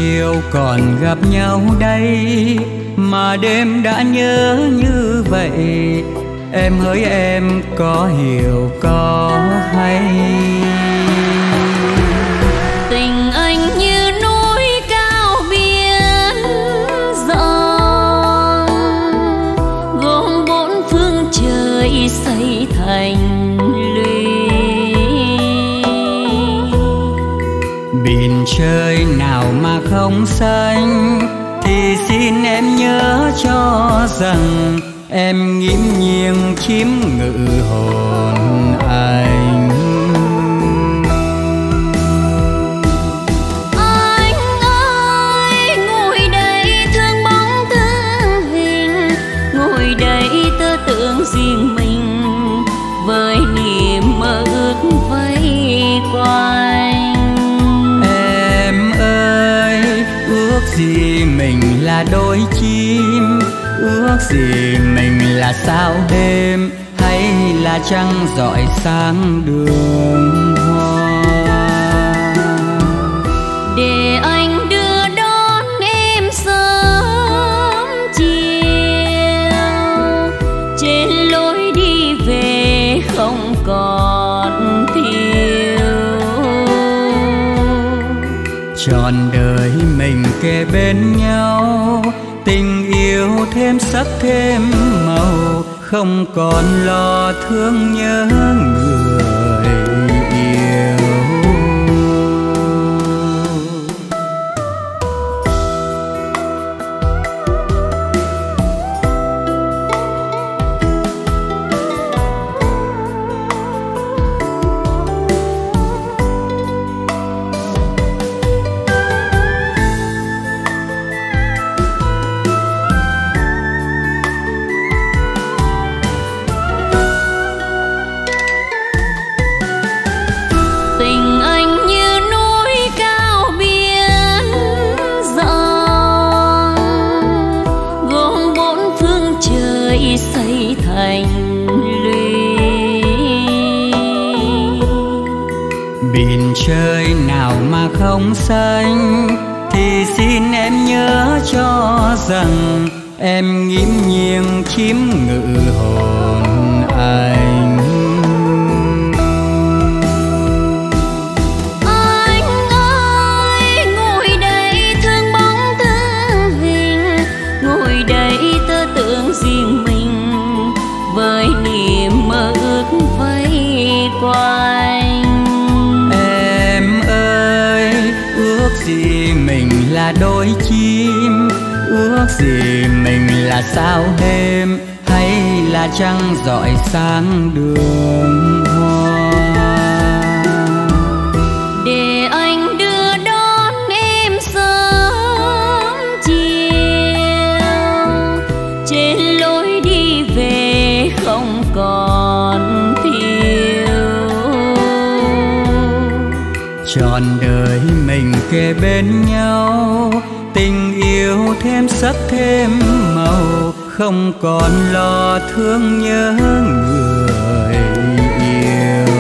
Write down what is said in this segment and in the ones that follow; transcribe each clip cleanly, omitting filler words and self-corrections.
chiều còn gặp nhau đây, mà đêm đã nhớ như vậy. Em hỡi em có hiểu có hay? Tình anh như núi cao biển rộng, gồm bốn phương trời xây thành lũy. Biển trời nào mà không xanh, thì xin em nhớ cho rằng em nghiễm nhiên chiếm ngự hồn anh. Anh ơi ngồi đây thương bóng thương hình, ngồi đây tơ tưởng riêng mình với niềm mơ ước vây quanh. Em ơi ước gì mình là đôi chim, ước gì mình là sao đêm, hay là trăng rọi sáng đường hoa. Để anh đưa đón em sớm chiều, trên lối đi về không còn thiếu. Trọn đời mình kề bên nhau, tình yêu thêm sắc thêm màu, không còn lo thương nhớ người yêu. xây thành lũy. Biển trời nào mà không xanh, thì xin em nhớ cho rằng em nghiễm nhiên chiếm ngự hồn anh. Anh ơi ngồi đây thương bóng thương hình, ngồi đây tơ tưởng riêng mình với niềm mơ ước vây quanh. Em ơi ước gì mình là đôi chim, ước gì mình là sao đêm, hay là trăng rọi sáng đường hoa. Để anh đưa đón em sớm chiều, trên lối đi về không còn thiếu. Trọn đời mình kề bên nhau, tình yêu thêm sắc thêm màu, không còn lo thương nhớ người yêu.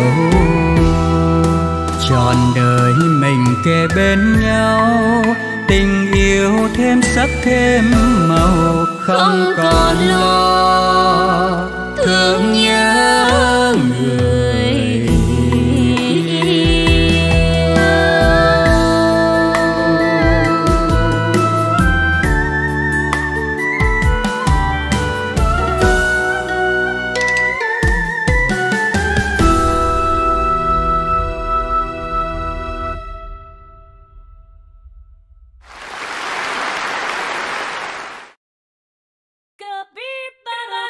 Trọn đời mình kề bên nhau, tình yêu thêm sắc thêm màu, không còn lo thương nhớ người. Capybara.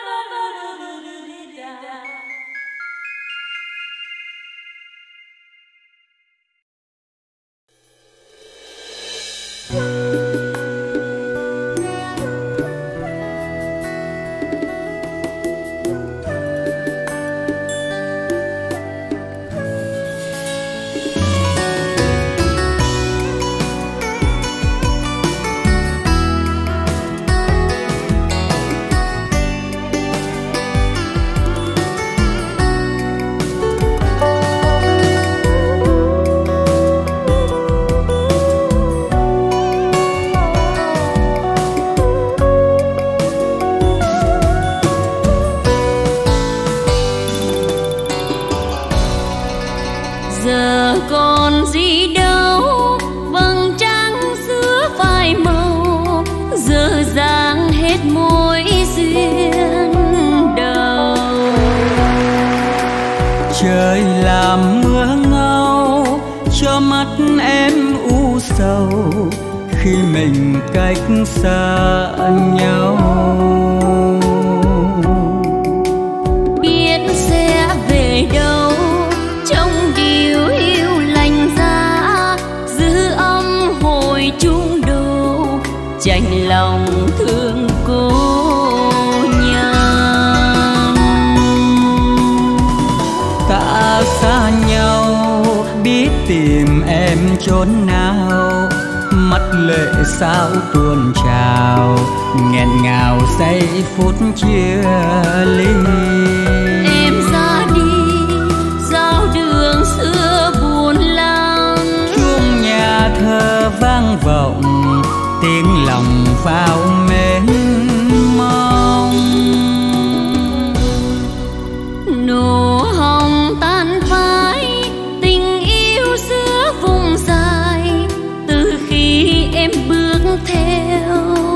cho mắt em u sầu khi mình cách xa nhau. Biết sẽ về đâu trong điều hiu lành giá, giữ âm hồi chung đồ chạnh lòng thương cô nhân. Ta xa nhau biết tìm em chốn nào, mắt lệ sao tuôn trào nghẹn ngào giây phút chia ly. Em ra đi giao đường xưa buồn lắng, chuông nhà thờ vang vọng tiếng lòng vào mến mong. nụ hồng tan phai tình yêu xưa vùng dài, từ khi em bước theo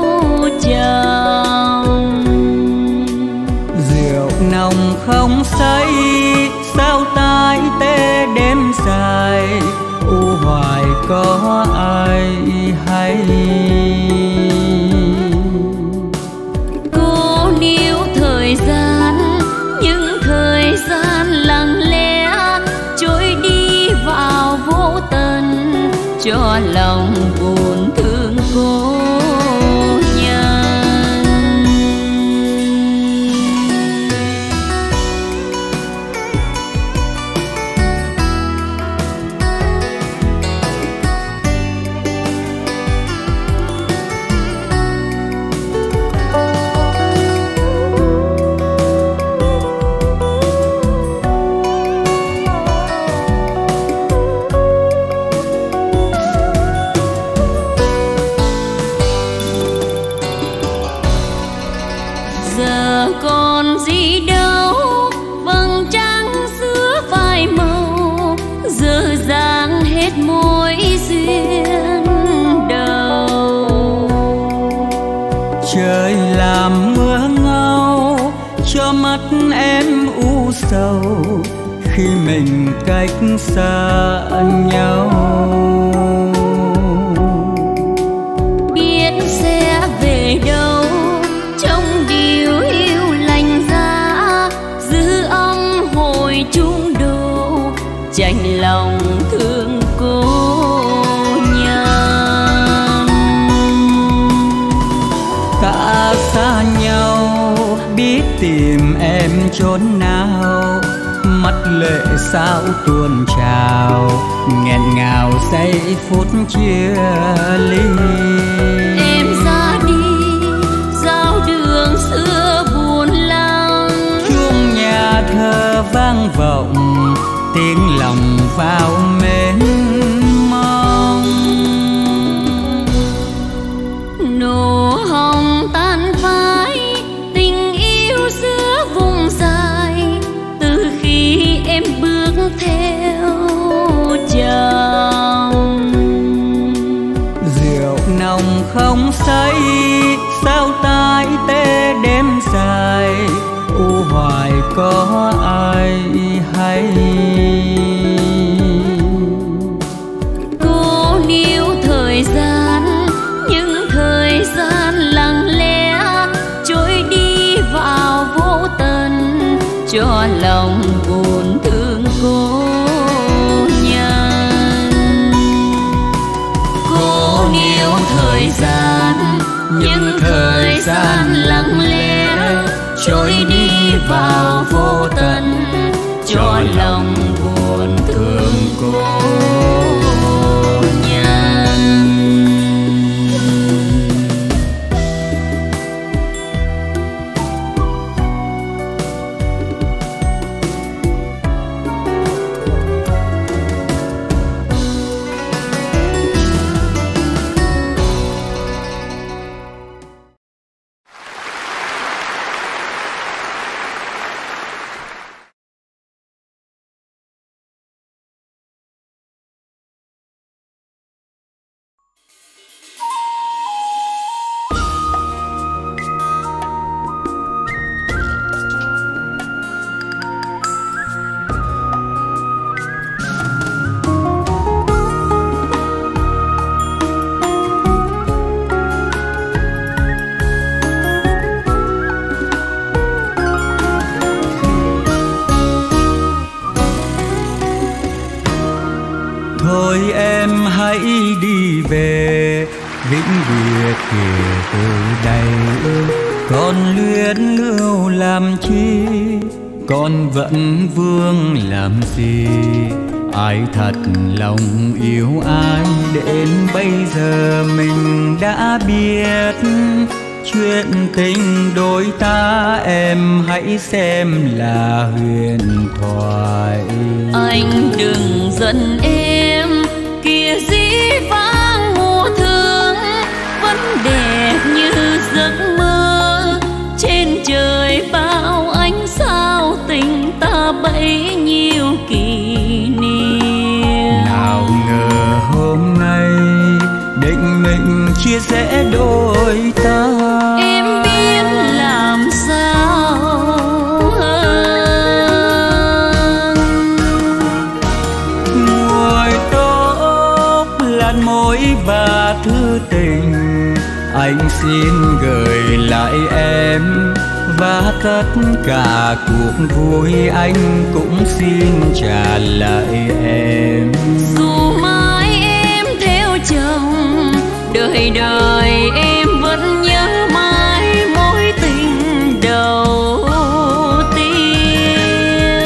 chồng. Rượu nồng không say sao tai tê đêm dài, u hoài có ai hay. Cô níu thời gian những thời gian lặng lẽ trôi đi vào vô tận, cho lòng buồn thương cô nhân. Giờ còn gì đâu vầng trăng giữa phai màu, dở dang hết mối duyên đầu. Trời làm mưa ngâu cho mắt em u sầu khi mình cách xa nhau. Biết sẽ về đâu trong điều hiu lành giá, giữ âm hồi chung đồ chạnh lòng thương cô nhân. Ta xa nhau biết tìm em chốn nào, mắt lệ sao tuôn trào nghẹn ngào giây phút chia ly. Em ra đi giao đường xưa buồn lắng, chuông nhà thờ vang vọng tiếng lòng vào mến mong. nụ hồng tan phai tình yêu xưa vùng dài, từ khi em bước theo chồng. Rượu nồng không say sao tai tê đêm dài, u hoài có ai hay. Cô níu thời gian những thời gian lặng lẽ trôi đi vào vô tận, cho lòng buồn thương cô nhân. Cô níu thời gian những thời gian lặng lẽ trôi đi vào vô tận, cho lòng buồn thương cô. vĩnh biệt kể từ đây. Còn luyến lưu làm chi, con vẫn vương làm gì? Ai thật lòng yêu ai, đến bây giờ mình đã biết. Chuyện tình đôi ta em hãy xem là huyền thoại. Anh đừng giận em, kìa dĩ vãng mùa thương vẫn đẹp như giấc mơ. Trên trời bao ánh sao, tình ta bấy nhiêu kỷ niệm. Nào ngờ hôm nay định mình chia sẻ đôi ta. Em biết làm sao mùi tóc làn môi và thư tình, anh xin gửi lại em. Và tất cả cuộc vui anh cũng xin trả lại em. dù mãi em theo chồng, đời đời em vẫn nhớ mãi mối tình đầu tiên.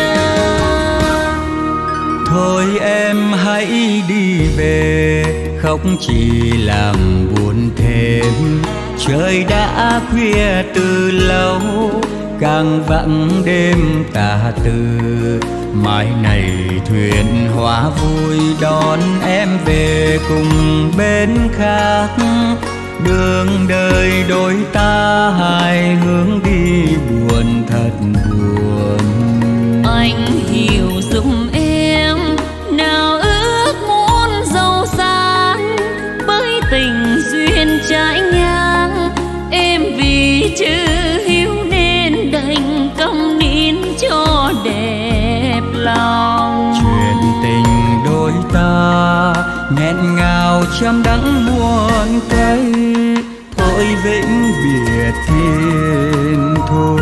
Thôi em hãy đi về, khóc chỉ làm buồn thêm. Trời đã khuya từ lâu, càng vắng đêm tà tư. Mai này thuyền hóa vui đón em về cùng bên khác. Đường đời đôi ta hai hướng đi buồn thật buồn. Anh hiểu giùm em, nào ước muốn giàu sang, bởi tình duyên trái ngang. Em vì chữ hiếu nên đành câm nín cho đẹp lòng. Chuyện tình đôi ta nghẹn ngào trăm đắng muôn cây, thôi vĩnh biệt thiên thu.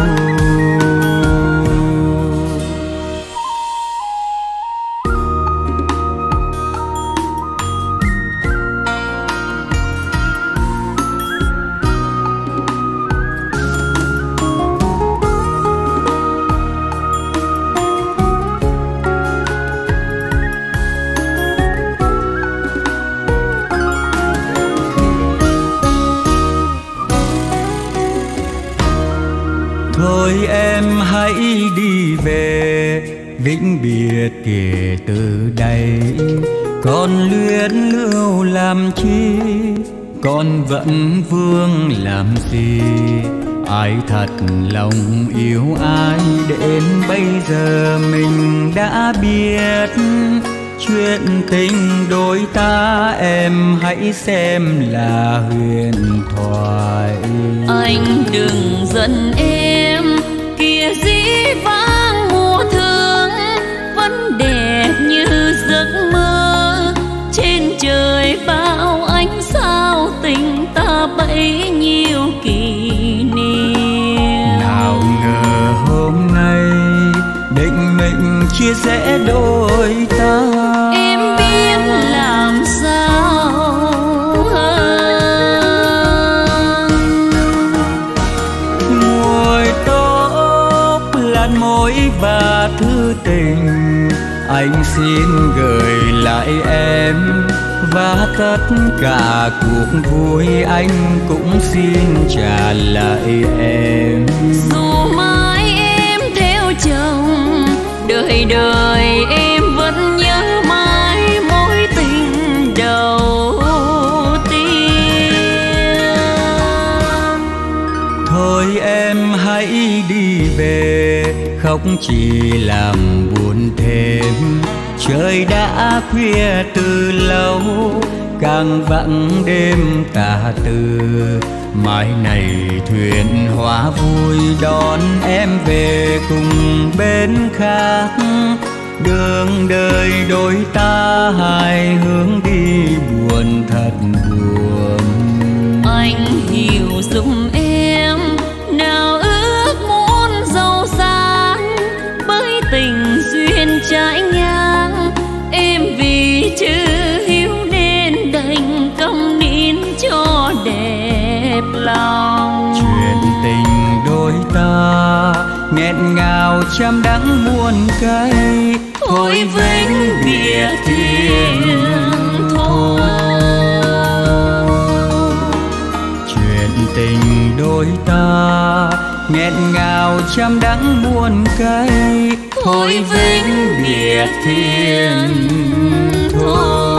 Thôi em hãy đi về, vĩnh biệt kể từ đây. Con luyến lưu làm chi, con vẫn vương làm gì? Ai thật lòng yêu ai, đến bây giờ mình đã biết. Chuyện tình đôi ta em hãy xem là huyền thoại. Anh đừng giận em, kìa dĩ vãng mùa thương vẫn đẹp như giấc mơ. Trên trời bao ánh sao, tình ta bấy nhiêu kỷ niệm. Nào ngờ hôm nay định mình chia sẻ đôi ta. Em biết làm sao mùi tóc làn môi và thư tình, anh xin gửi lại em. Và tất cả cuộc vui anh cũng xin trả lại em. dù mãi em theo chồng, đời đời em vẫn nhớ mãi mối tình đầu tiên. Thôi em hãy đi về, khóc chỉ làm buồn thêm. Trời đã khuya từ lâu, càng vắng đêm tà tư. Mai này thuyền hóa vui đón em về cùng bên khác. Đường đời đôi ta hai hướng đi buồn thật buồn. Anh hiểu giùm em, nào ước muốn giàu sang, bởi tình duyên trái ngang. Em vì chữ hiếu nên đành câm nín cho đẹp lòng. Chuyện tình đôi ta nghẹn ngào trăm đắng muôn cây, thôi vĩnh biệt thiên thu. Chuyện tình đôi ta nghẹn ngào trăm đắng muôn cây, thôi vĩnh biệt thiên thu.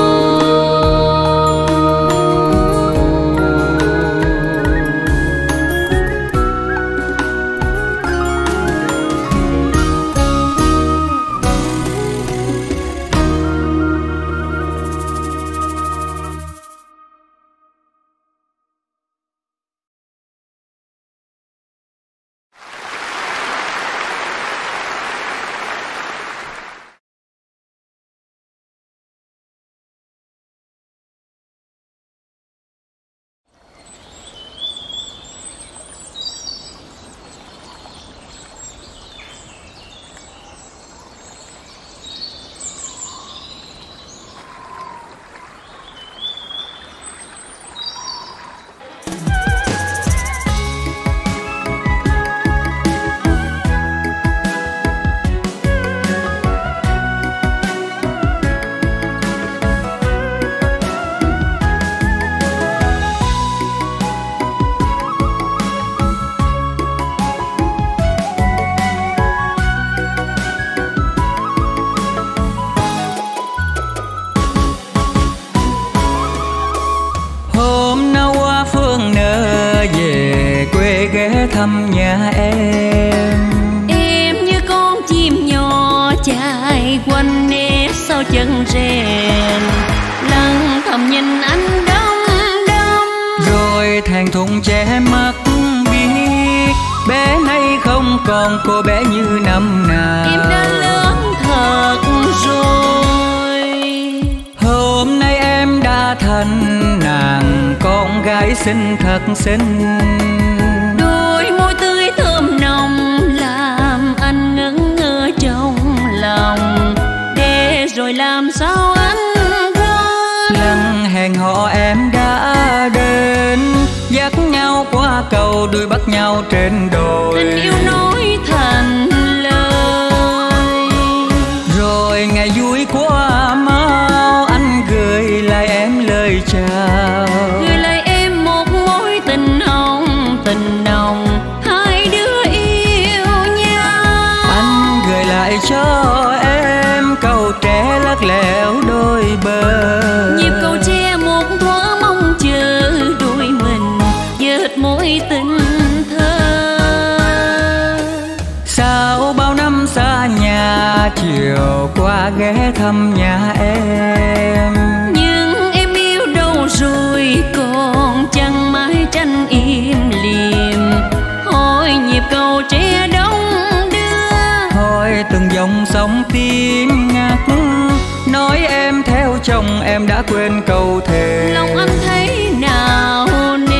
thăm nhà em như con chim nhỏ chạy quanh nếp sau chân rèn, lặng thầm nhìn anh đông đông rồi thèn thùng che mắt biết bé nay không còn cô bé như năm nào. Em đã lớn thật rồi, hôm nay em đã thành nàng con gái xinh thật xinh. đôi môi tươi thơm nồng làm anh ngẩn ngơ trong lòng, để rồi làm sao anh quên. Lần hẹn hò em đã đến, dắt nhau qua cầu đuôi bắt nhau trên đồi. Tình yêu nói thành lời, rồi ngày vui qua mau anh gửi lại em lời chào. gửi lại em một mối tình nồng hai đứa yêu nhau. Anh gửi lại cho em câu tre lắc lẻo đôi bờ, nhịp cầu tre một thuở mong chờ đôi mình dệt mối tình thơ. sau bao năm xa nhà chiều qua ghé thăm nhà em, Nhưng em yêu đâu rồi còn chẳng mãi tranh im lìm, hỏi nhịp cầu tre đông đưa, hỏi từng dòng sông tim ngắt, nói em theo chồng em đã quên câu thề. lòng anh thấy nào nề.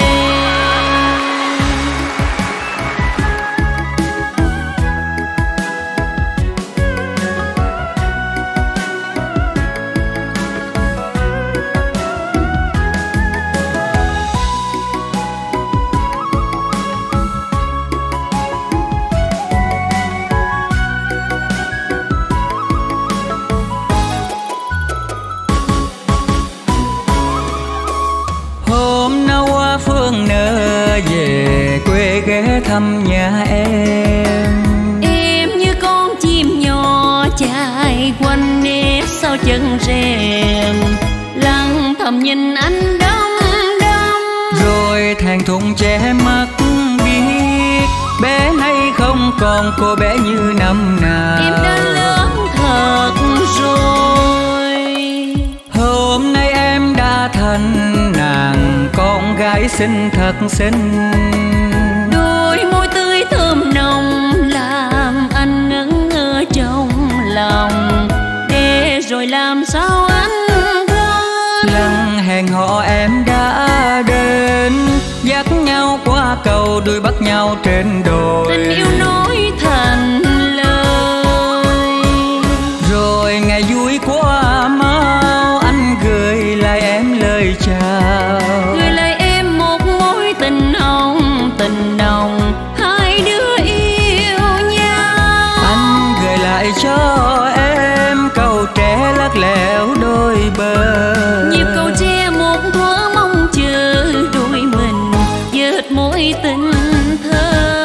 Hôm nào qua phương nỡ về quê ghé thăm nhà Em như con chim nhỏ chạy quanh nếp sau chân rèn, lặng thầm nhìn anh đông đông rồi thèn thùng che mắt biết bé nay không còn cô bé như năm nào. em đã lớn thật rồi, hôm nay em đã thành nàng con gái xinh thật xinh. đôi môi tươi thơm nồng làm anh ngẩn ngơ trong lòng, để rồi làm sao anh quên. Lần hẹn hò em đã đến, dắt nhau qua cầu đuôi bắt nhau trên đồi. Tình yêu nói thành lời, rồi ngày vui qua mau anh gửi lại em lời chào. gửi lại em một mối ơi tình thơ.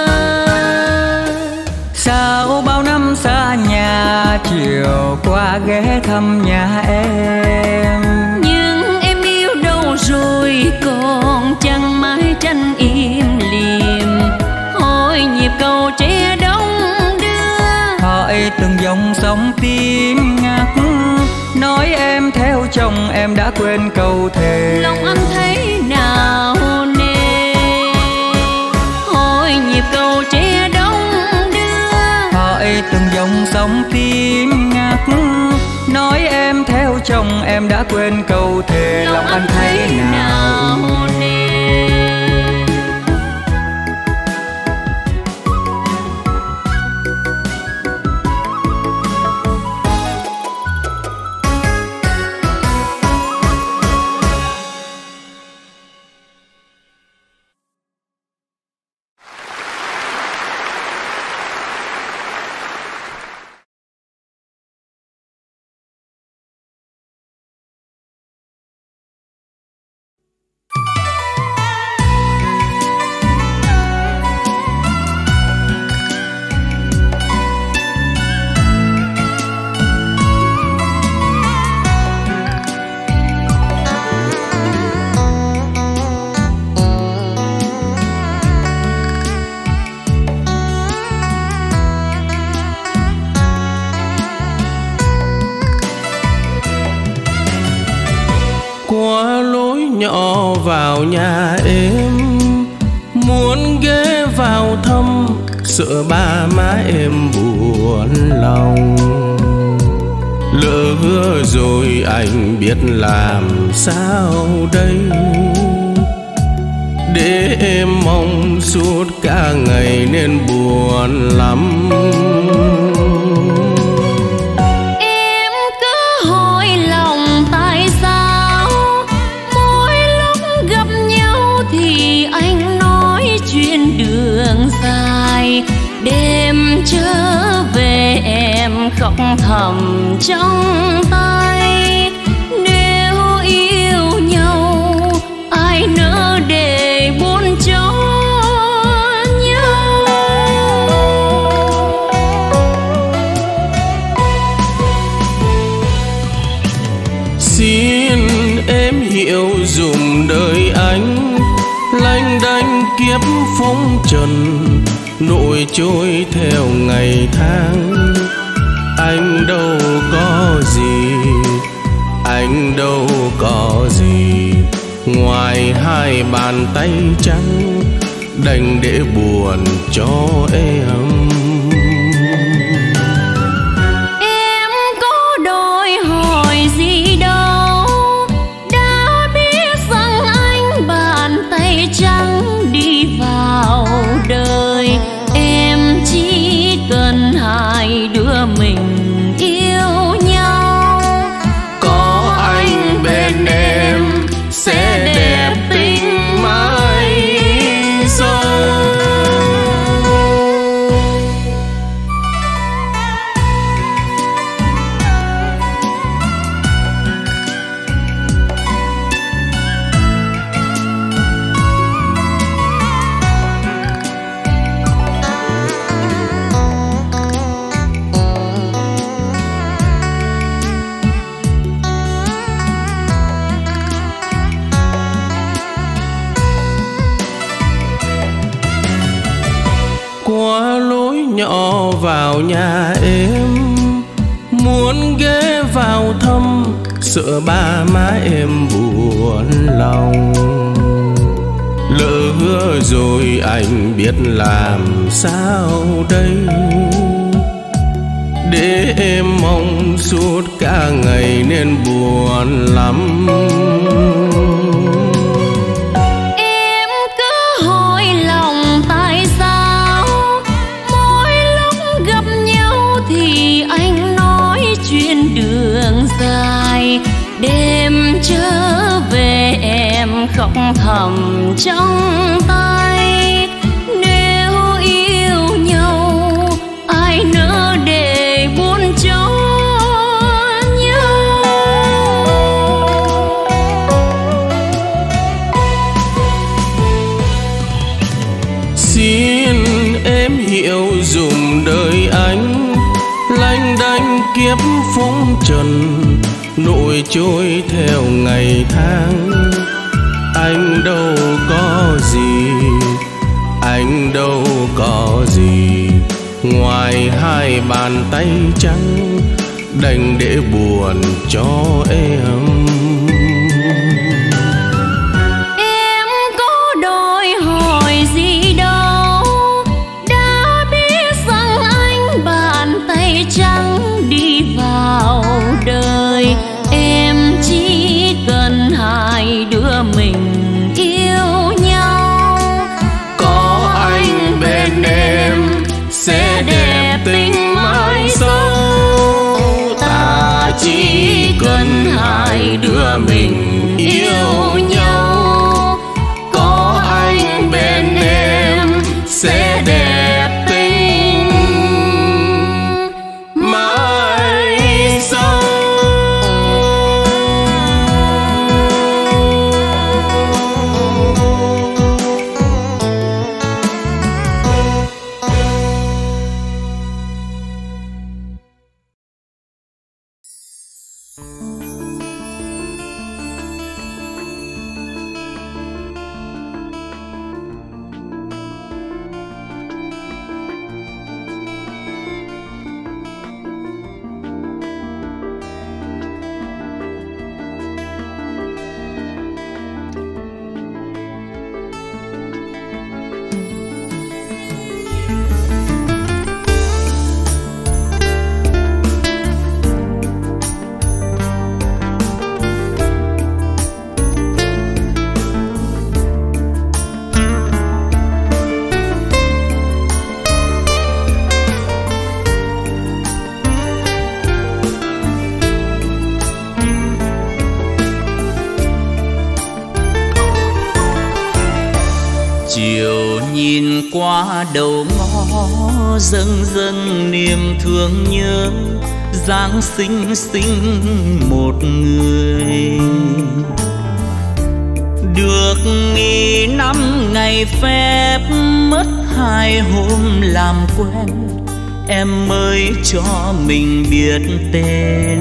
Sao bao năm xa nhà, chiều qua ghé thăm nhà em. Nhưng em yêu đâu rồi, còn chẳng mái tranh im lìm. Hỏi nhịp cầu tre đông đưa, hỏi từng dòng sông tim ngắt. Nói em theo chồng em đã quên câu thề, lòng anh thấy nào nề. Hỏi nhịp cầu tre đông đưa, hỏi từng dòng sông tim ngắt. Nói em theo chồng em đã quên câu thề, lòng anh thấy nào nề. Qua lối nhỏ vào nhà em, muốn ghé vào thăm, sợ ba má em buồn lòng. Lỡ hứa rồi anh biết làm sao đây, để em mong suốt cả ngày nên buồn lắm. Đêm trở về em khóc thầm trong tay. Nếu yêu nhau ai nỡ để buồn cho nhau. Xin em hiểu dùm đời anh, lanh đanh kiếp phong trần, nỗi trôi theo ngày tháng. Anh đâu có gì, anh đâu có gì, ngoài hai bàn tay trắng, đành để buồn cho em. Em có đòi hỏi gì đâu, đã biết rằng anh bàn tay trắng đi vào đời. Em chỉ cần hai đứa mình yêu nhau, có anh bên em sẽ đẹp tình mãi sau. Qua lối nhỏ vào nhà em, muốn ghé vào thăm, sợ ba má em buồn lòng. Lỡ hứa rồi anh biết làm sao đây, để em mong suốt cả ngày nên buồn lắm. Đêm trở về em khóc thầm trong tay. Nếu yêu nhau ai nỡ để buồn cho nhau. hiểu dùm đời anh, lanh đanh kiếp phong trần nổi trôi theo ngày tháng. Anh đâu có gì, anh đâu có gì ngoài hai bàn tay trắng đành để buồn cho em. Em có đòi hỏi gì đâu, đã biết rằng anh bàn tay trắng đi vào đời. Em chỉ cần hai đứa mình yêu nhau, có anh bên em sẽ đẹp tình mãi sau. Ta chỉ cần hai đứa mình yêu nhau, có anh bên em sẽ đẹp tình mãi sau. Chiều nhìn qua đầu ngõ dâng dâng niềm thương nhớ, Giáng sinh sinh một người. Được nghỉ 5 ngày phép, mất 2 hôm làm quen, em mới cho mình biết tên.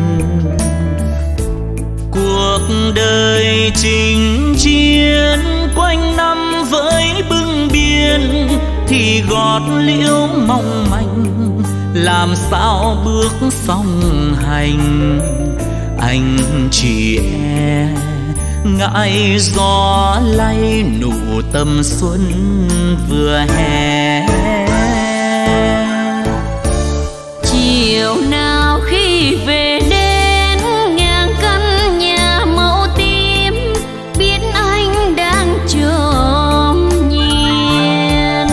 Cuộc đời chinh chiến quanh năm với bưng biên, thì gót liễu mong manh làm sao bước song hành. Anh chỉ e ngại gió lay nụ tầm xuân vừa hè. Chiều nào khi về đến ngang căn nhà màu tím, biết anh đang trộm nhìn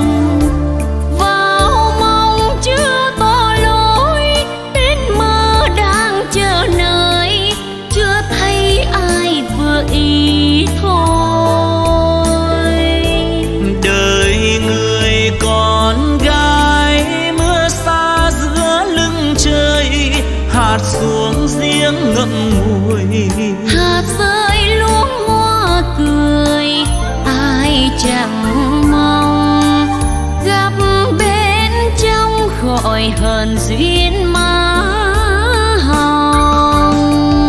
vào mong chưa tỏ lối, đến mơ đang chờ nơi, chưa thấy ai vừa ý thôi. Đời người con gái mưa xa giữa lưng trời, hạt xuống riêng ngậm ngùi. Hạt rơi luống hoa cười, ai chẳng mong gặp bên trong khỏi hờn duyên má hồng.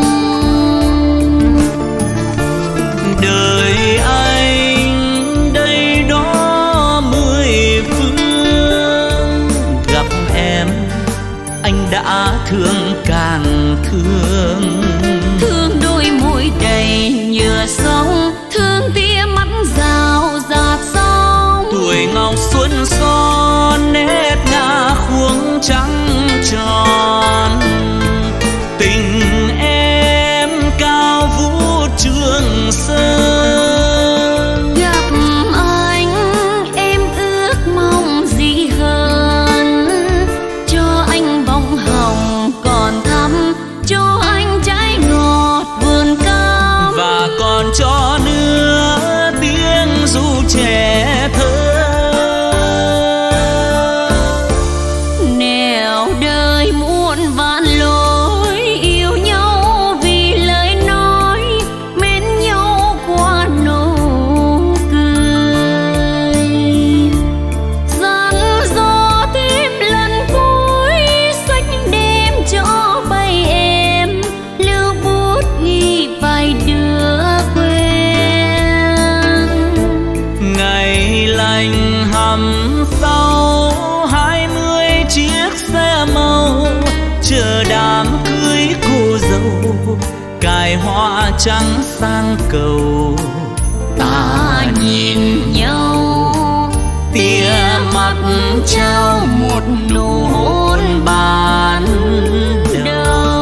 Đời anh đây đó 10 phương, gặp em anh đã thương càng thương. Thương đôi môi đầy nhựa sông, thương tia mắt rào rạt sóng. Tuổi ngọc xuân son nét ngà khuôn trắng tròn, tình em cao vũ trường sơn. Gặp anh em ước mong gì hơn, cho anh bông hồng còn thắm, cho anh trái ngọt vườn cam, và còn cho nữa tiếng ru trẻ thơ. Nẻo đời muôn vạn lối, yêu nhau vì lời nói, mến nhau qua nụ cười. Gian hầm sau 20 chiếc xe màu chờ đám cưới cô dâu, cài hoa trắng sang cầu. Ta nhìn nhau tia mắt trao một nụ hôn ban đầu.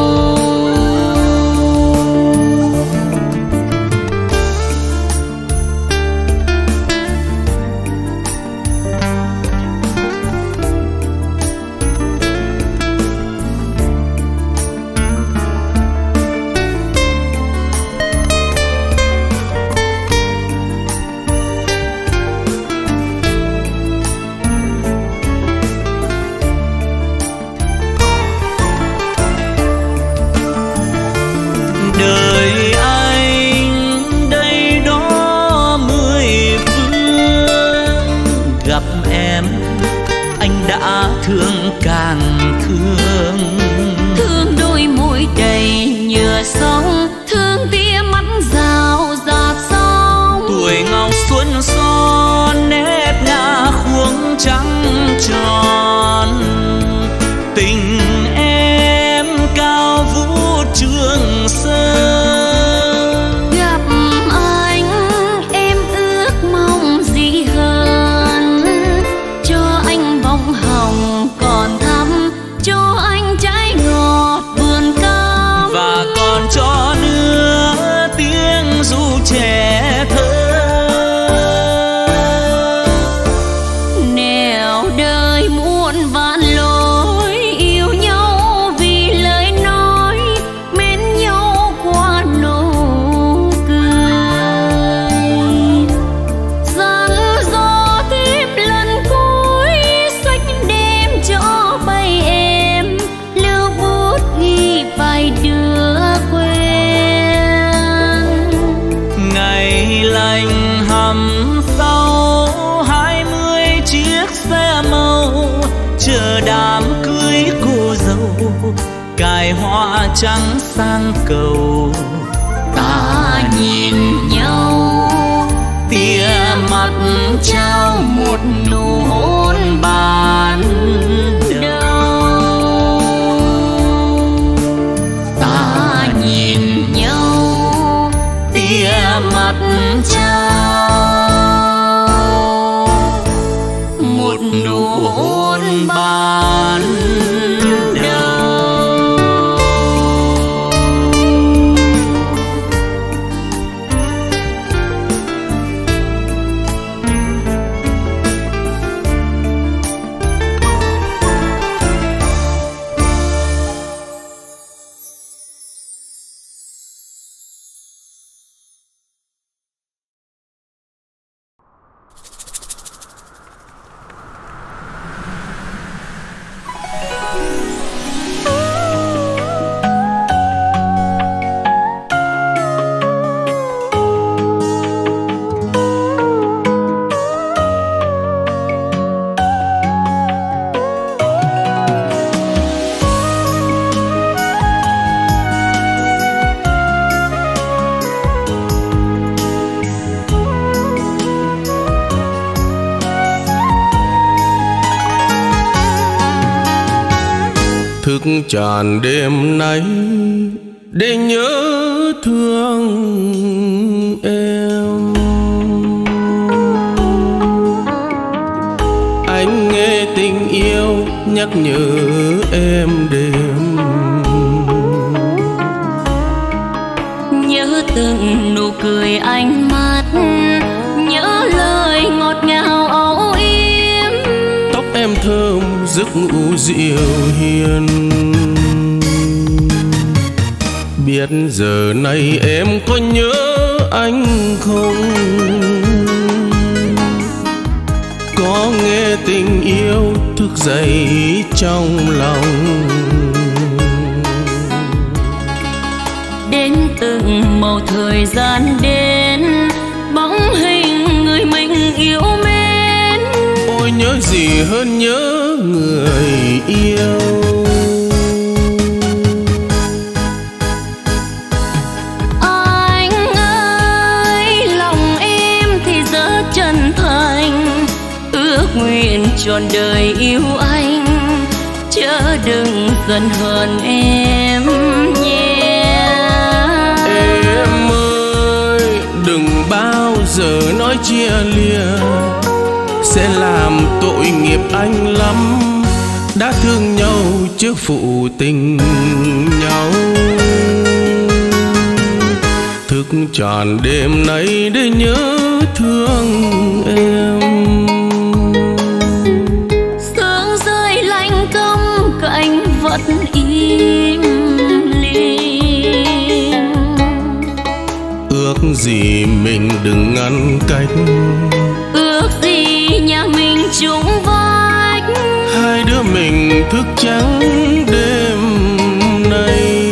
Đời anh đây đó 10 phương, gặp em anh đã thương càng thương. thương đôi môi đầy nhựa sóng, thương tia mắt rào rạt sóng. Tuổi ngọc xuân son nếp ngã khuôn trắng tròn, tình em cao vũ trường sơn. Gặp anh em ước mong gì hơn, cho anh bông hồng còn thắm, cho anh trái ngọt vườn cam, Và còn cho nữa tiếng ru trẻ thơ. nẻo đời muôn vạn lối, yêu nhau vì lời nói, mến nhau qua nụ cười. Dặn dò thêm lần cuối, sách đem cho bay em, lưu bút ghi vài đứa quen. Ngày lành hầm sau 20 chiếc xe màu chờ đám cưới cô dâu, cài hoa trắng sang cầu. Ta nhìn nhau Tia mắt trao một nụ hôn ban đầu. Ta nhìn nhau tia mắt trao một nụ hôn ban đầu. Thức tràn đêm nay để nhớ thương em. Anh nghe tình yêu nhắc nhở em đêm, nhớ từng nụ cười ánh mắt, nhớ lời ngọt ngào âu yếm. tóc em thơm giấc ngủ dịu hiền. Biết giờ này em có nhớ anh không, có nghe tình yêu thức dậy trong lòng. Đến từng màu thời gian đến, bóng hình người mình yêu mến. Ôi nhớ gì hơn nhớ người yêu. Anh ơi, lòng em thì giờ chân thành, ước trọn đời yêu anh, chớ đừng giận hờn em nhé. Em ơi, đừng bao giờ nói chia lìa, sẽ làm tội nghiệp anh lắm. Đã thương nhau trước phụ tình nhau, thức trọn đêm nay để nhớ thương em. Sương rơi lạnh câm cánh vẫn im lìm. Ước gì mình đừng ngăn cách, ước gì nhà mình chung vách. hai đứa mình thức trắng đêm nay.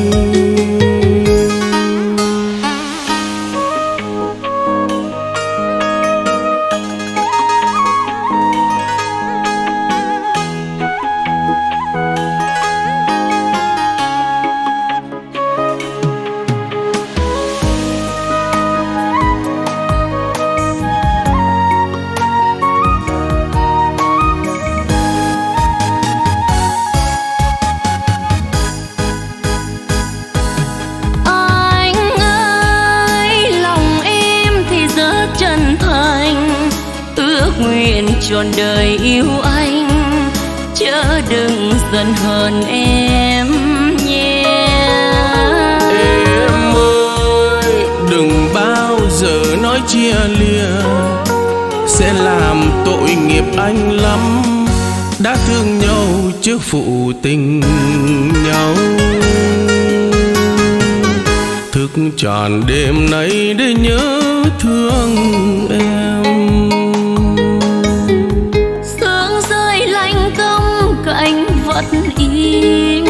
Trọn đời yêu anh, chớ đừng giận hờn em nhé. Em ơi, đừng bao giờ nói chia lìa, sẽ làm tội nghiệp anh lắm. Đã thương nhau trước phụ tình nhau, thức trọn đêm nay để nhớ thương em. Anh vẫn im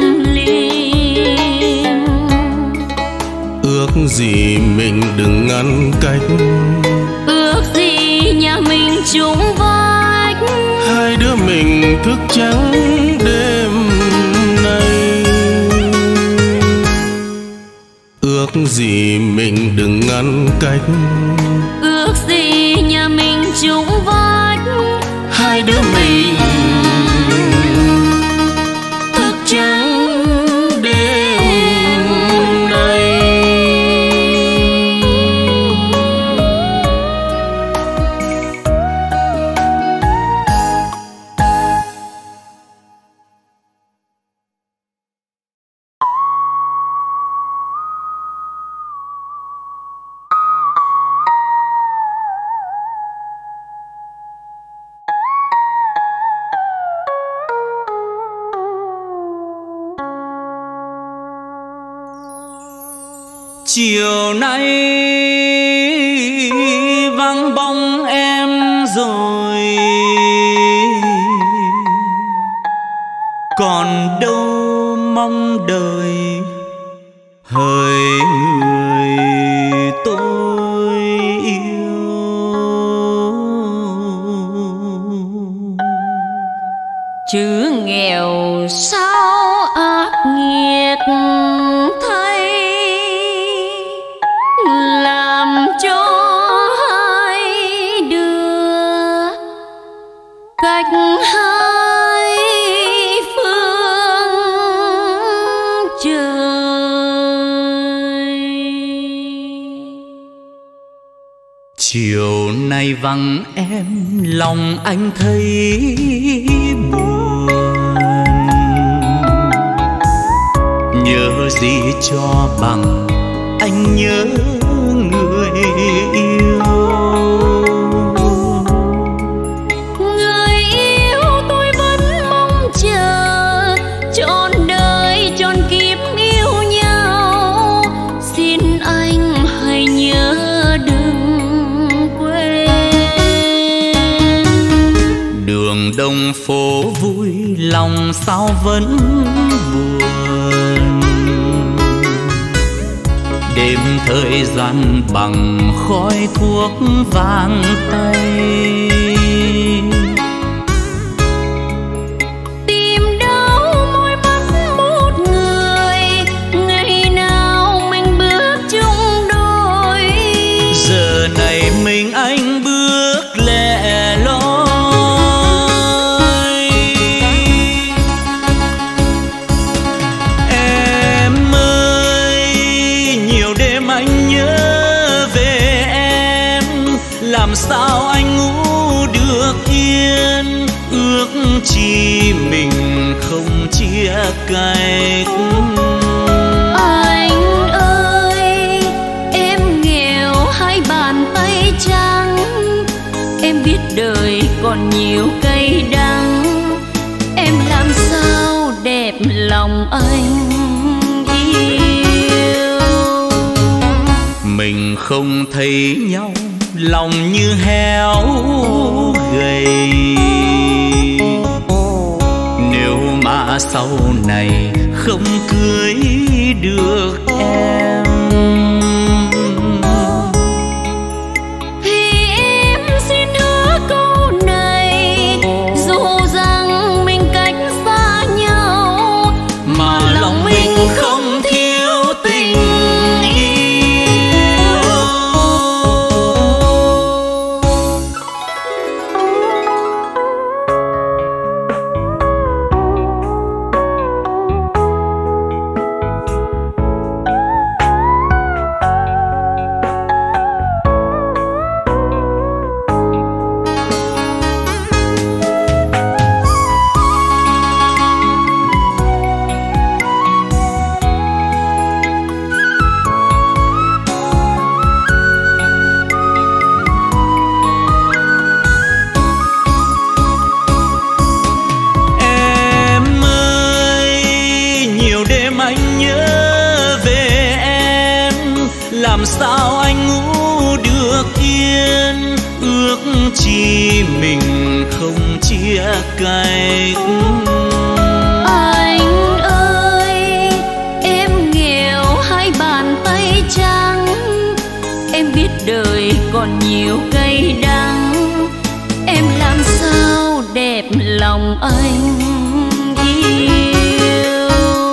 lìm. Ước gì mình đừng ngăn cách, ước gì nhà mình chung vách. hai đứa mình thức trắng đêm nay. Ước gì mình đừng ngăn cách, ước gì nhà mình chung vách. hai đứa mình thức trắng đêm nay. Chiều nay vắng bóng em rồi, còn đâu mong đời hỡi người tôi yêu. Chữ nghèo sao ác nghiệt thay, làm cho hai đứa cách hai phương trời. Chiều nay vắng em lòng anh thấy buồn, nhớ gì cho bằng anh nhớ người yêu. Người yêu tôi vẫn mong chờ, trọn đời trọn kiếp yêu nhau. Xin anh hãy nhớ đừng quên. Đường đông phố vui lòng sao vẫn buồn, đêm thời gian bằng khói thuốc vàng tay. Tìm đâu môi mắt một người, ngày nào mình bước chung đôi. Giờ này mình anh bước lẻ loi, làm sao anh ngủ được yên, ước chi mình không chia cách. Anh ơi, em nghèo hai bàn tay trắng, em biết đời còn nhiều cay đắng, em làm sao đẹp lòng anh yêu. Mình không thấy nhau, lòng như héo gầy. Nếu mà sau này không cưới được em thì em xin hứa câu này, dù rằng mình cách xa nhau mà lòng mình không thiếu tình sao anh ngủ được yên, ước chi mình không chia cách. Anh ơi, em nghèo hai bàn tay trắng, em biết đời còn nhiều cay đắng, em làm sao đẹp lòng anh yêu.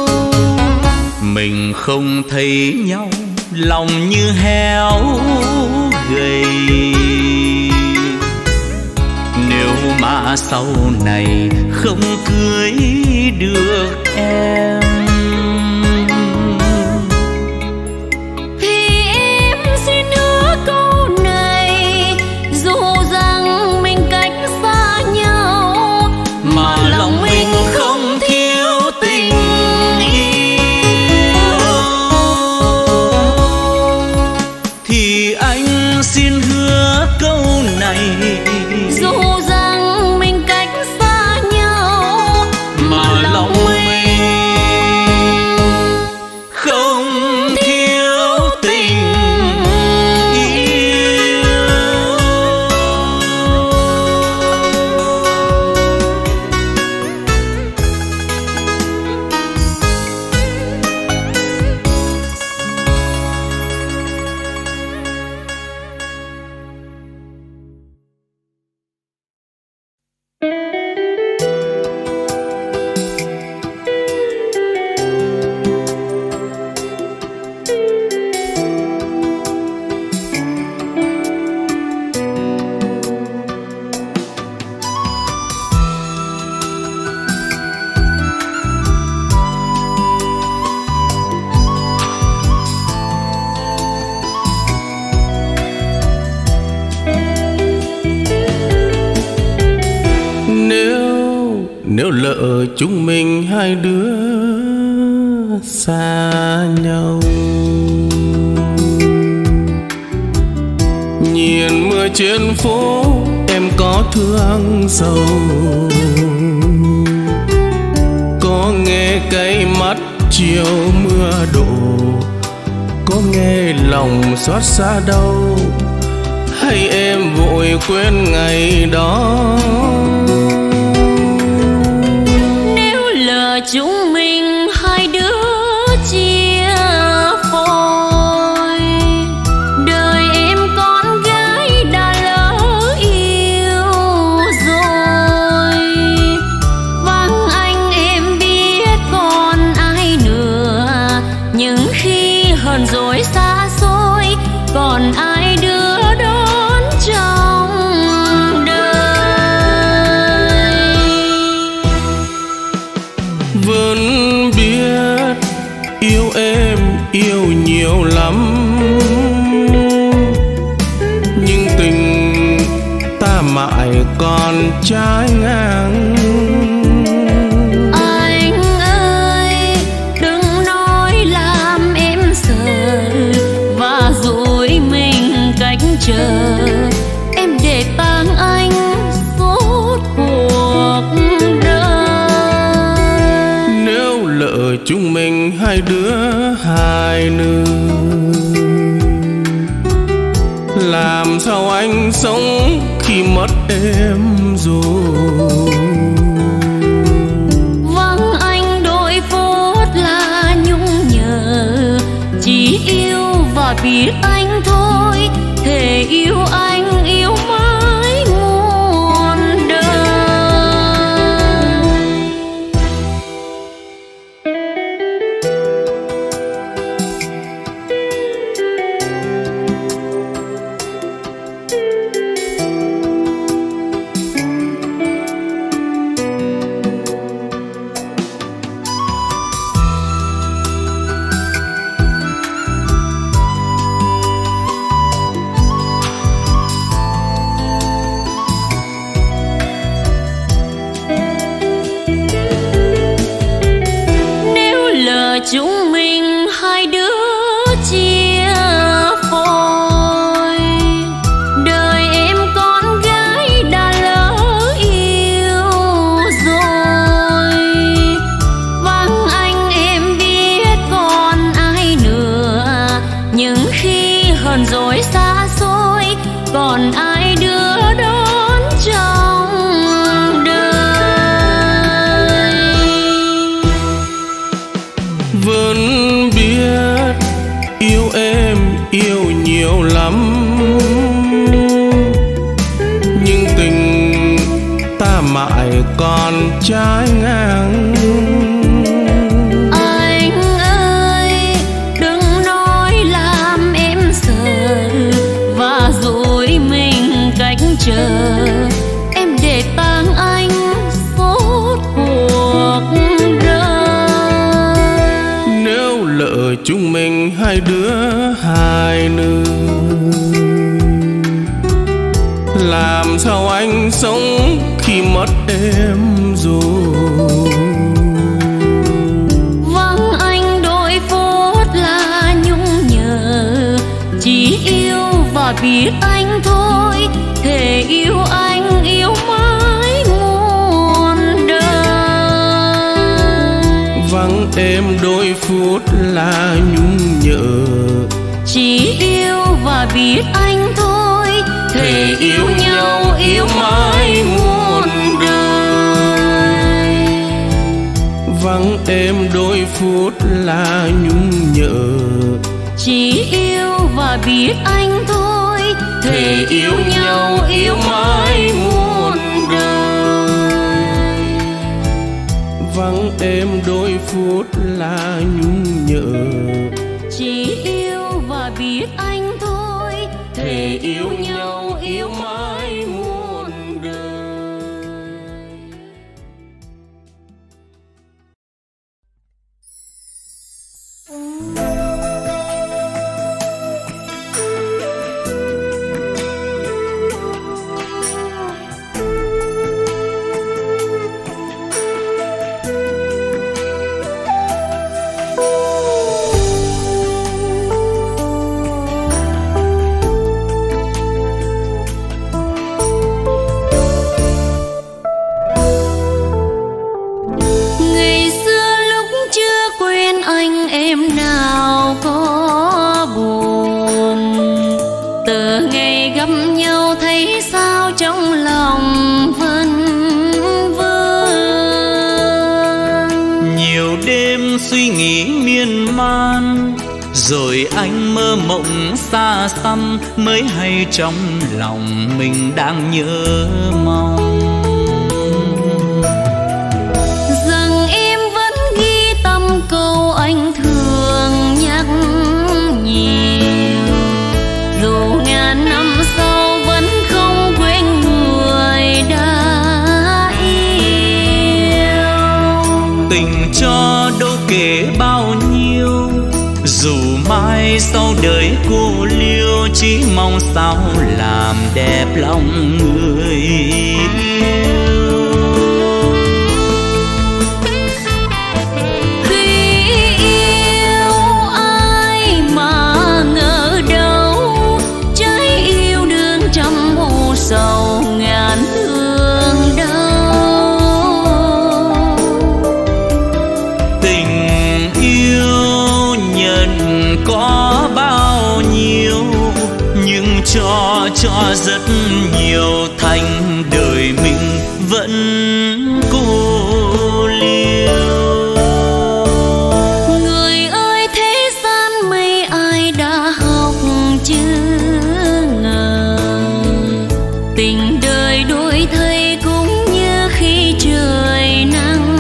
Mình không thấy nhau, lòng như héo gầy. Nếu mà sau này không cưới được em thì em xin hứa câu này, dù rằng mình cách xa nhau mà lòng mình không thiếu tình thì anh xin hứa câu này, dù rằng mình cách xa nhau mà lòng mình không thiếu tình Nếu lỡ chúng mình hai đứa xa nhau, nhìn mưa trên phố em có thương sầu, có nghe cay mắt chiều mưa đổ, có nghe lòng xót xa đau, hay em vội quên ngày đó. Chúng mình hai đứa chia phôi, đời em con gái đã lỡ yêu rồi. Vắng anh em biết còn ai nữa, nhưng khi hờn dỗi xa xôi còn ai đưa đón trong đời. mãi còn trái ngang. Anh ơi đừng nói làm em sợ và dối mình cách chờ, em để tang anh suốt cuộc đời. Nếu lỡ chúng mình hai đứa hai nương, làm sao anh sống khi mất em rồi. Vắng anh đôi phút là nhung nhớ, chỉ yêu và biết anh thôi, thề yêu anh yêu mãi muôn đời. Chúng mình hai đứa chia phôi, đời em con gái đã lỡ yêu rồi. Vắng anh em biết còn ai nữa, nhưng khi hờn dỗi xa xôi còn ai đưa đón trong vẫn biết yêu em yêu nhiều lắm, nhưng tình ta mãi còn trái ngang. Anh ơi đừng nói làm em sợ và dối mình cách chờ, em để tang anh suốt cuộc đời. Nếu lỡ chúng mình hai đứa hai nương, làm sao anh sống khi mất em rồi. Vắng anh đôi phút là nhung nhớ, chỉ yêu và biết anh thôi, thề yêu anh yêu mãi muôn đời. Vắng em đôi phút là nhung nhớ, chỉ yêu và biết anh thôi, thề yêu nhau yêu mãi muôn đời. Vắng em đôi phút là nhung nhớ, chỉ yêu và biết anh thôi, thề yêu nhau yêu mãi muôn đời. Vắng em đôi phút là nhung nhớ, chỉ yêu và biết anh thôi, thề yêu nhau yêu mãi muôn đời. suy nghĩ miên man, rồi anh mơ mộng xa xăm mới hay trong lòng mình đang nhớ mong. Rằng em vẫn ghi tâm câu anh thường nhắc nhiều, dù ngàn năm sau vẫn không quên người đã yêu. Tình cho đâu kể bao nhiêu, dù mai sau đời cô liêu, chỉ mong sao làm đẹp lòng người Cho rất nhiều thành đời mình vẫn cô liêu. Người ơi thế gian mấy ai đã học chưa ngờ, tình đời đổi thay cũng như khi trời nắng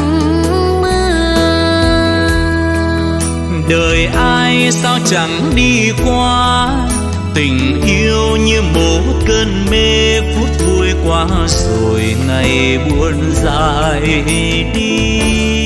mưa. Đời ai sao chẳng đi qua, tình yêu như một cơn mê, phút vui qua rồi ngày buồn dài đi.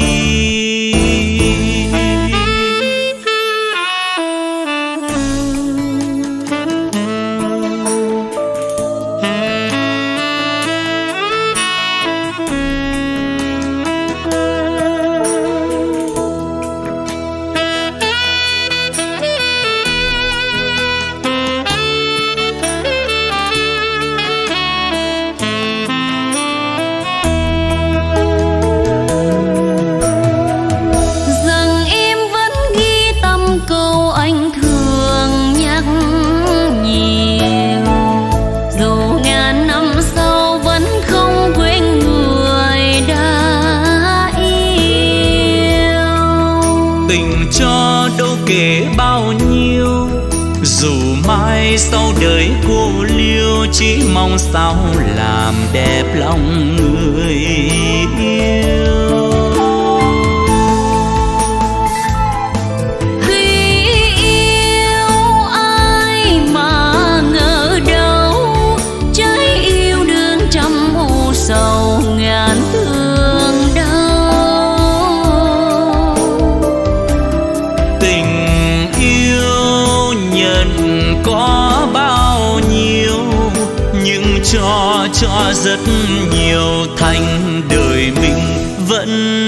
Kể bao nhiêu dù mai sau đời cô liêu, chỉ mong sao làm đẹp lòng người yêu. Khi yêu ai mà ngờ đâu, trái yêu đương trăm u sầu ngàn thương đau. Có bao nhiêu nhưng cho rất nhiều thành đời mình vẫn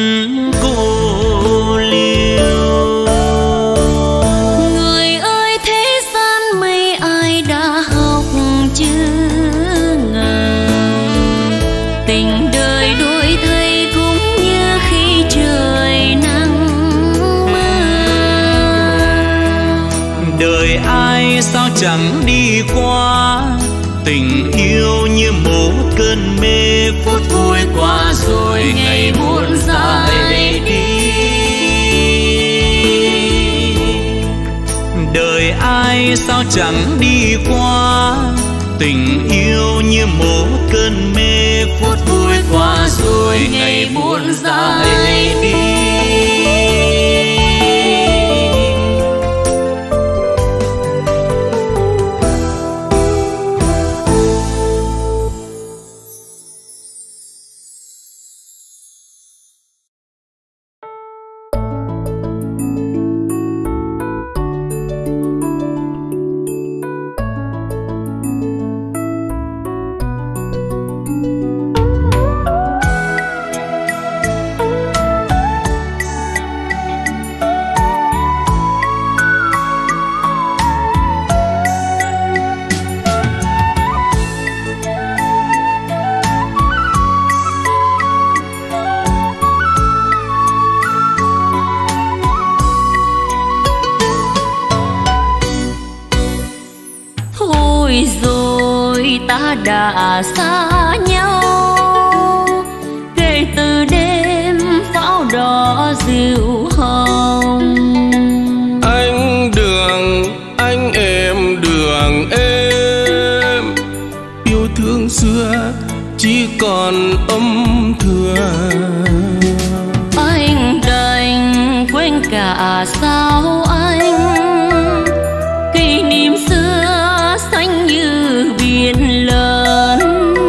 cô liêu. Người ơi thế gian mấy ai đã học chưa ngờ, tình đời đổi thay cũng như khi trời nắng mưa. Đời ai sao chẳng đi qua, tình yêu như một cơn mê, phút vui qua rồi ngày buồn dài đi. Đời ai sao chẳng đi qua, tình yêu như một cơn mê, phút vui qua rồi ngày buồn dài đi. đã xa nhau kể từ đêm pháo đỏ dịu hồng. Anh đường anh em đường em, yêu thương xưa chỉ còn âm thừa. Anh đành quên cả sao anh, kỷ niệm xưa xanh như biển lớn.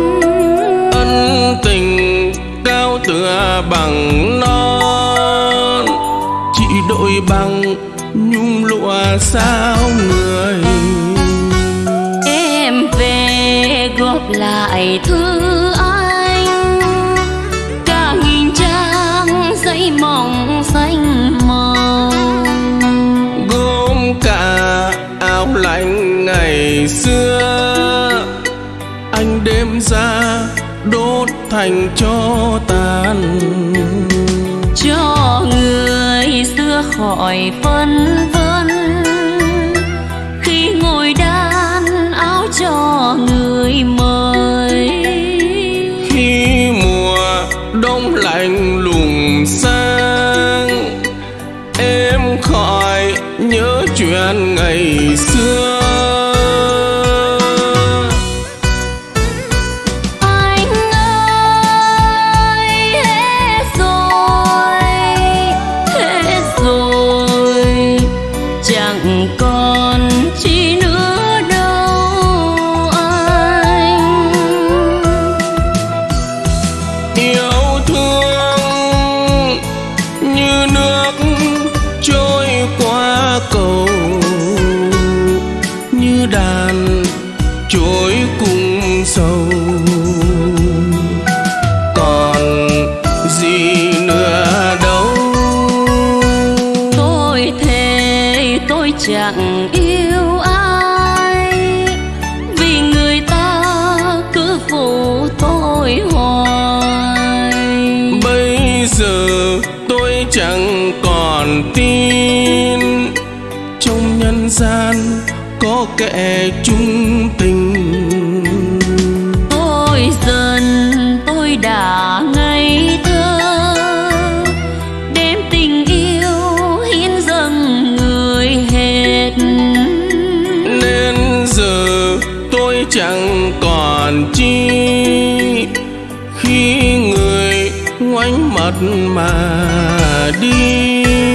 Ân tình cao tựa bằng non, chỉ đội bằng nhung lụa sao người. Em về gót góp lại thư anh, cả nghìn trang giấy mỏng xanh màu. Gom cả áo lạnh ngày xưa, anh đem ra đốt thành tro tàn, cho người xưa khỏi phân vân khi ngồi đan áo cho người mới. Khi mùa đông lạnh lùng sang, em khỏi nhớ chuyện ngày xưa. Còn chi nữa đâu anh, yêu thương như nước trôi qua cầu, như đàn trôi cùng sầu. Còn gì nữa đâu, tôi chẳng yêu ai vì người ta cứ phụ tôi hoài. Bây giờ tôi chẳng còn tin trong nhân gian có kẻ chung tình. Tôi dần tôi đã ngây thơ, đem tình yêu hiến dâng người hết. Nên giờ tôi chẳng còn chi khi người ngoảnh mặt mà đi.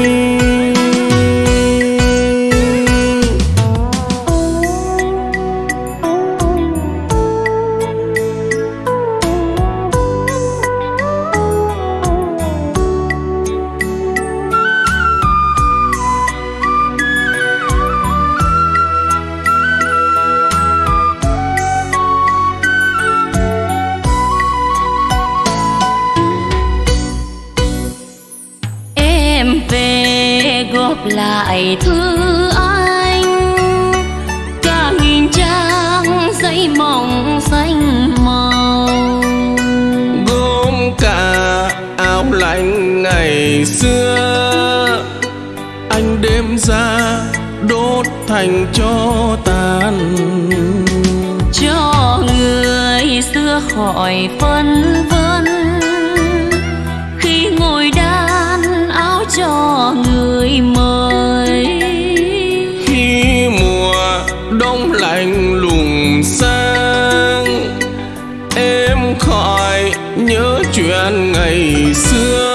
Về góp lại thư anh, cả nghìn trang giấy mỏng xanh màu. Gom cả áo lạnh ngày xưa, anh đem ra đốt thành tro tàn, cho người xưa khỏi phân vân khi ngồi đan áo cho người mới. Khi mùa đông lạnh lùng sang, em khỏi nhớ chuyện ngày xưa.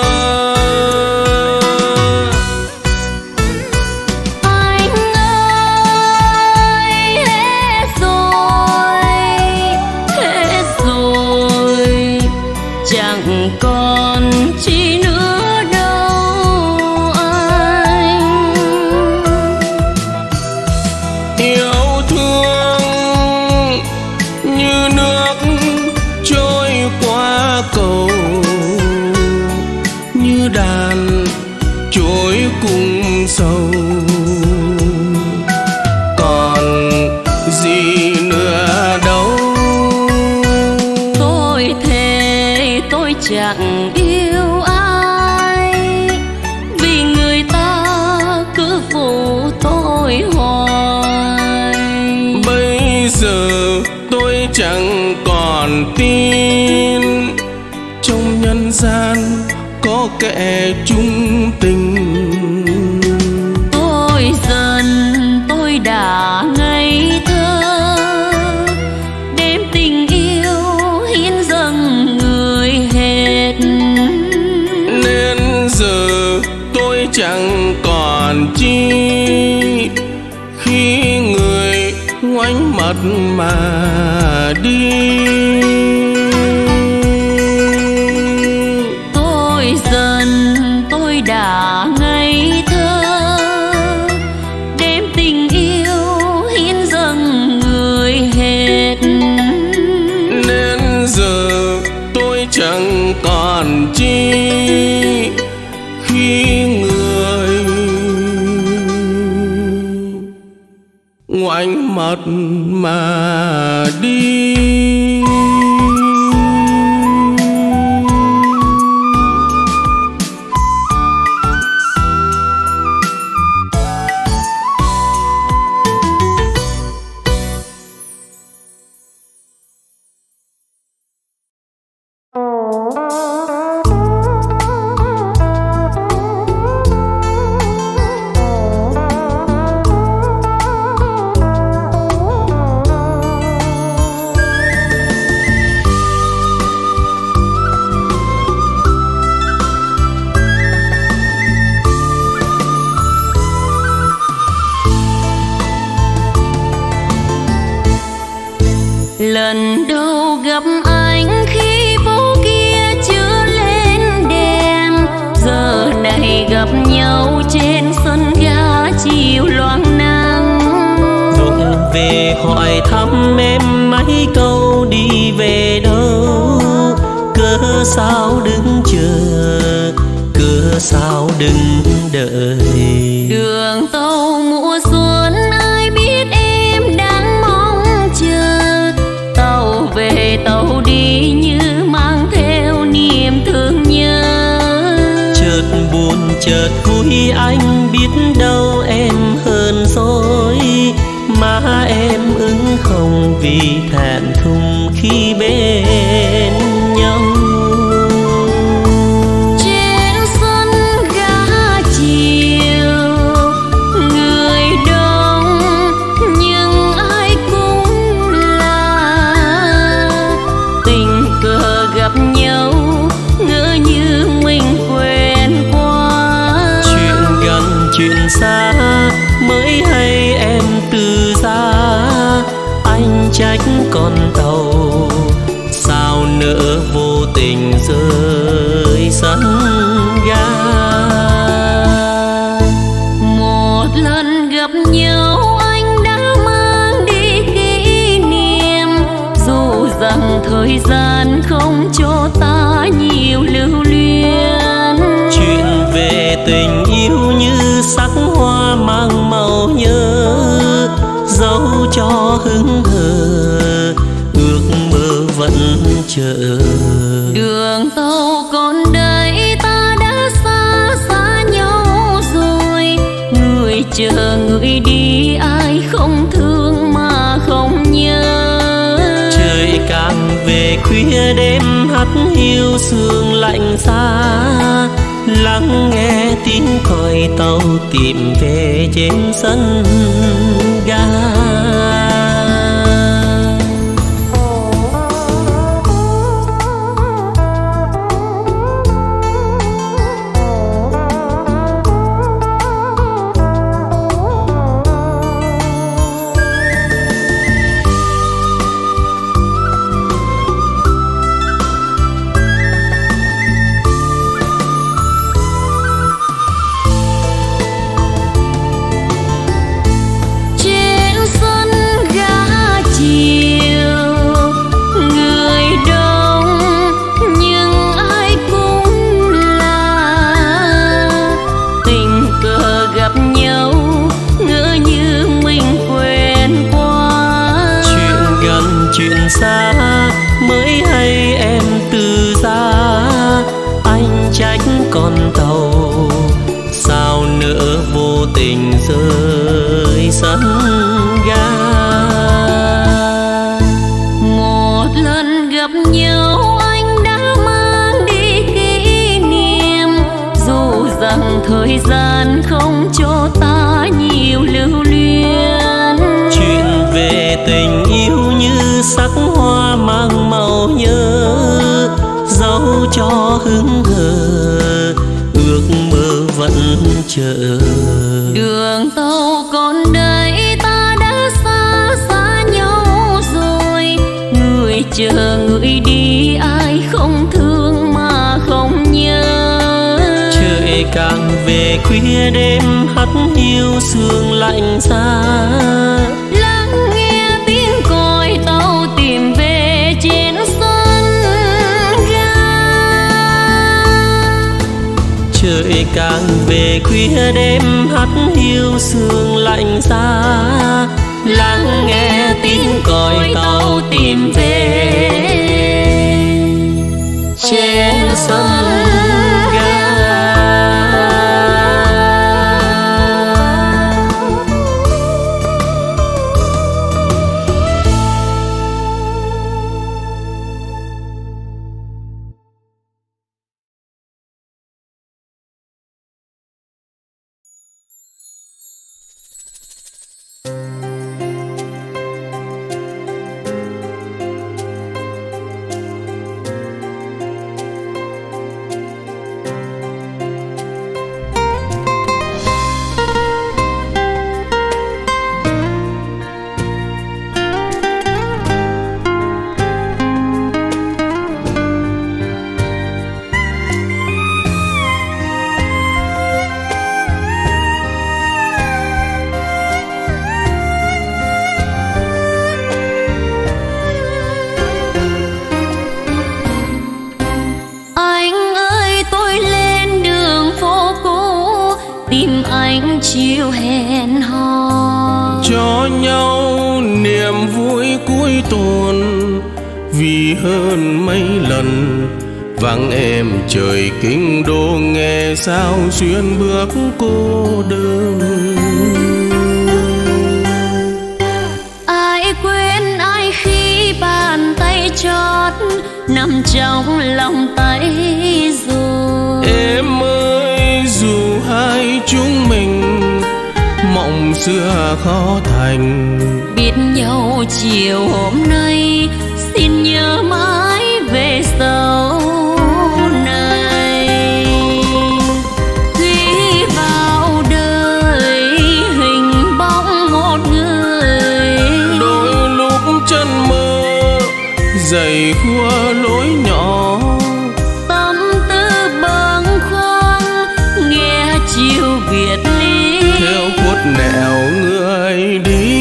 Anh ơi, hết rồi, chẳng còn chi nữa đâu anh. Yêu thương như nước trôi qua cầu, như đàn trôi cùng sầu. Còn gì nữa đâu, Tôi thề tôi chẳng yêu ai vì người ta cứ phụ tôi hoài. bây giờ tôi chẳng còn tin trong nhân gian có kẻ chung tình. Tôi dần tôi đã ngây thơ, đem tình yêu hiến dâng người hết. Nên giờ tôi chẳng còn chi khi người ngoảnh mặt mà đi. Tôi dần tôi đã ngây thơ, đem tình yêu hiến dâng người hết. giờ tôi chẳng còn chi khi người ngoảnh mặt mà đi. Lần đầu gặp anh khi phố kia chưa lên đèn, giờ này gặp nhau trên sân ga chiều loang nắng. Rụng về hỏi thăm em mấy câu đi về đâu, cớ sao đứng chờ, cớ sao đứng đợi. Đường tàu mùa xuân ai biết em đang mong chờ, tàu về tàu đi như mang theo niềm thương nhớ. Chợt buồn chợt vui anh biết đâu em hơn rồi, má em ửng hồng vì thẹn thùng khi bên nhau. Trên sân ga chiều người đông nhưng ai cũng là tình cờ gặp nhau, ngỡ như mình quen qua. Chuyện gần chuyện xa mới hay em từ xa, anh trách con tàu sao nỡ vô tình rơi sân ga. Một lần gặp nhau anh đã mang đi kỷ niệm, dù rằng thời gian không cho ta nhiều lưu luyến. Chuyện về tình yêu như sắc hoa mang màu nhớ, dẫu cho hững hờ ước mơ vẫn chờ. Đường tàu còn đây ta đã xa xa nhau rồi, người chờ người đi ai không thương mà không nhớ. Trời càng về khuya đêm hắt hiu sương lạnh xa, lắng nghe tiếng còi tàu tìm về trên sân ga. Chuyện xa mới hay em từ xa, anh trách con tàu sao nỡ vô tình rơi sân ga. Một lần gặp nhau anh đã mang đi kỷ niệm, dù rằng thời gian không cho ta nhiều lưu luyến. Chuyện về tình yêu như sắc hoa mang màu nhớ, dẫu cho hững hờ ước mơ vẫn chờ. Đường tàu còn đây ta đã xa xa nhau rồi, người chờ người đi ai không thương mà không nhớ. Trời càng về khuya đêm hắt hiu sương lạnh xa, lắng nghe tiếng còi tàu tìm về trên sân rồi càng về khuya đêm hắt hiu sương lạnh giá, lắng nghe tiếng còi tàu tìm về che sân ga. chiều hẹn hò cho nhau niềm vui cuối tuần, vì hơn mấy lần vắng em trời kinh đô, nghe sao xuyên bước cô đơn. Ai quên ai khi bàn tay chót nằm trong lòng tay rồi. Em ơi dù hai chúng mình mộng xưa khó thành, biết nhau chiều hôm nay xin nhớ mãi về sau này. Khi vào đời hình bóng một người, đôi lúc chân mơ dày khua lối nhỏ, tâm tư bâng khuâng nghe chiều biệt ly, theo khuất nẻo người đi.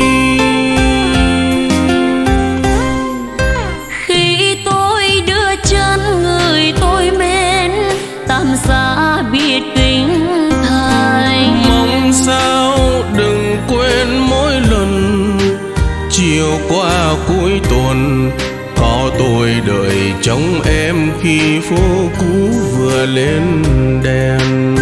Khi tôi đưa chân người tôi mến tạm xa biệt kính thành, Mong sao đừng quên mỗi lần chiều qua cuối tuần có tôi đợi trông em khi phố cũ vừa lên đèn.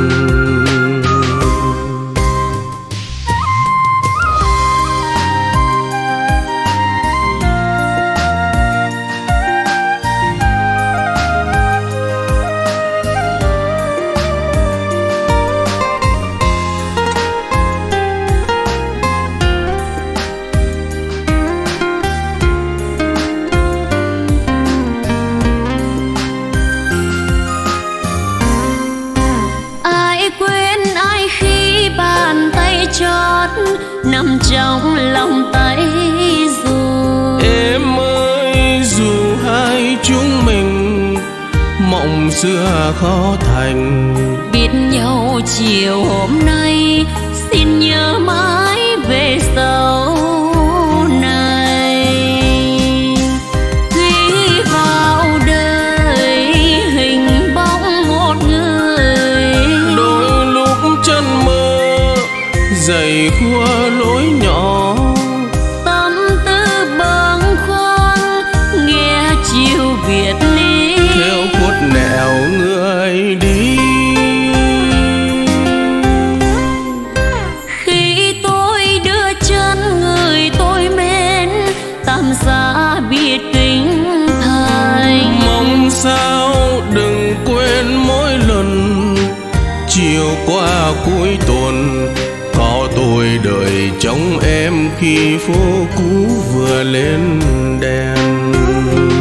chót nằm trong lòng tay rồi. Em ơi dù hai chúng mình mộng xưa khó thành, biết nhau chiều hôm nay xin nhớ mãi về sau này. Khi vào đời hình bóng một người, đôi lúc chân mơ dày khua lối nhỏ, tâm tư bâng khuâng nghe chiều biệt ly, theo khuất nẻo người đi. Khi tôi đưa chân người tôi mến tạm xa biệt kính thành, Mong sao đừng quên mỗi lần chiều qua cuối tuần có tôi đợi trông em khi phố cũ vừa lên đèn.